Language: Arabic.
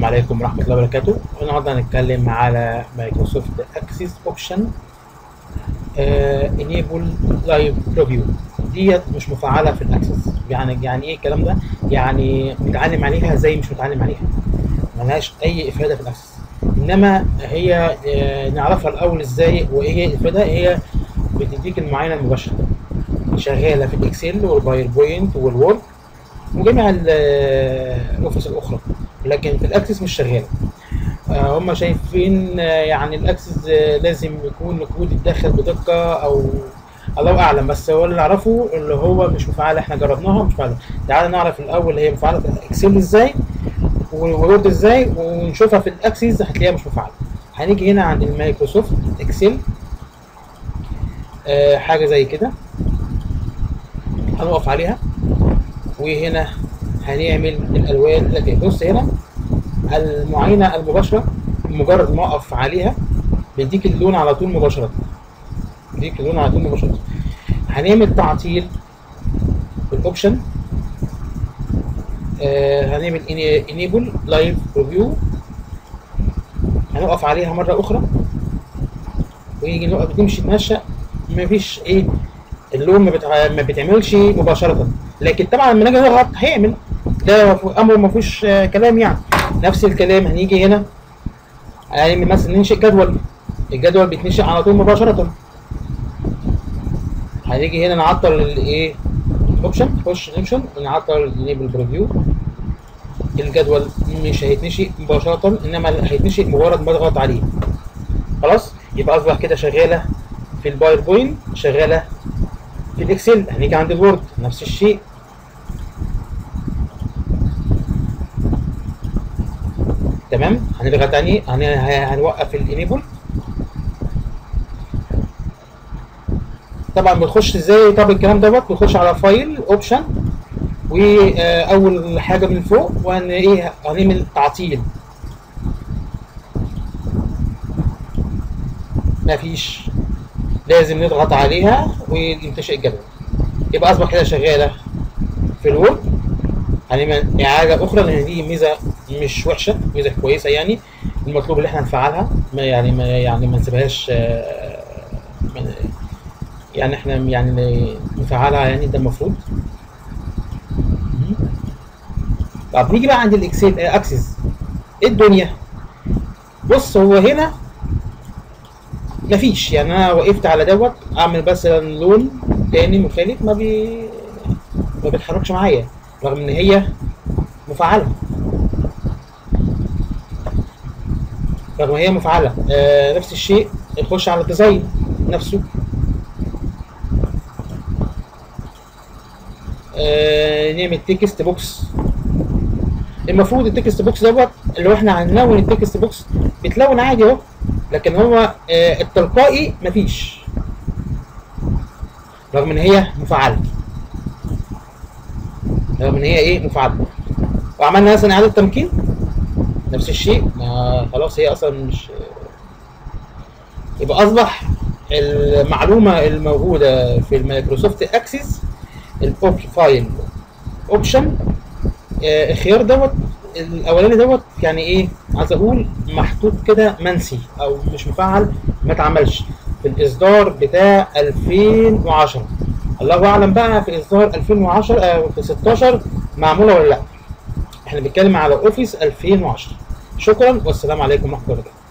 السلام عليكم ورحمة الله وبركاته. النهارده هنتكلم على مايكروسوفت اكسس اوبشن انيبل لايف ريفيو. ديت مش مفعلة في الاكسس. يعني ايه الكلام ده؟ يعني متعلم عليها زي مش متعلم عليها، ملهاش اي افادة في الاكسس. انما هي نعرفها الاول ازاي وايه هي الافادة. هي بتديك المعاينة المباشرة، شغالة في الاكسل والباوربوينت والوورد وجميع الاوفيس الاخرى، لكن في الاكسس مش شغاله. هم شايفين يعني الاكسس لازم يكون الكود يتدخل بدقه او الله اعلم، بس هو اللي نعرفه اللي هو مش مفعله. احنا جربناها مش مفعله. تعال نعرف الاول هي مفعله في الاكسل ازاي وورد ازاي، ونشوفها في الاكسس هتلاقيها مش مفعله. هنيجي هنا عند المايكروسوفت اكسل حاجه زي كده، هنقف عليها وهنا هنعمل الالوان. لكن بص هنا المعاينه المباشره، مجرد ما اقف عليها بيديك اللون على طول مباشره، بيديك اللون على طول مباشره. هنعمل تعطيل بالاوبشن، هنعمل انيبل لايف ريفيو، هنقف عليها مره اخرى ويجي نقف نمشي نتمشى، مفيش ايه اللون ما بتعملش مباشره. لكن طبعا لما نيجي نضغط هيعمل، ده امر ما فيهوش كلام. يعني نفس الكلام هنيجي هنا هنعمل مثلا ننشئ جدول، الجدول بيتنشئ على طول مباشره. هنيجي هنا نعطل الايه اوبشن، نخش اوبشن ونعطل انيبل بريفيو. الجدول مش هيتنشئ مباشره، انما هيتنشئ مجرد ما اضغط عليه. خلاص، يبقى اصبح كده شغاله في الباوربوينت، شغاله في الاكسل. هنيجي عند الوورد نفس الشيء. تمام، هنلغي تاني، هنوقف الانيبل. طبعا بنخش ازاي؟ طب الكلام دوت بنخش على فايل اوبشن، واول حاجه من فوق هنعمل تعطيل. مفيش، لازم نضغط عليها وينتشئ الجدول. يبقى اصبح كده شغاله في الوورد. هنعمل اعاده اخرى لان دي ميزه مش وحشه، ميزه كويسه. يعني المطلوب اللي احنا نفعلها، ما نسيبهاش، يعني احنا يعني نفعلها، يعني ده المفروض. طب نيجي بقى عند الاكسل اكسس. ايه الدنيا؟ بص، هو هنا مفيش. يعني انا وقفت على دوت اعمل مثلا لون تاني مختلف، ما بيتحركش معايا رغم ان هي مفعله، رغم هي مفعله. نفس الشيء نخش على الديزاين نفسه، نعمل تكست بوكس. المفروض التكست بوكس دوت اللي هو احنا هنلون التكست بوكس بيتلون عادي اهو، لكن هو التلقائي مفيش رغم ان هي مفعله، رغم ان هي ايه مفعله. وعملنا مثلا اعاده تمكين نفس الشيء، ما خلاص هي اصلا مش. يبقى اصبح المعلومه الموجوده في المايكروسوفت اكسس فايل اوبشن، الخيار دوت الاولاني دوت يعني ايه، عايز اقول محطوط كده منسي او مش مفعل، ما اتعملش في الاصدار بتاع 2010. الله اعلم بقى في اصدار 2010 في 16 معموله ولا لا. احنا بنتكلم على اوفيس 2010. شكرا والسلام عليكم ورحمه الله وبركاته.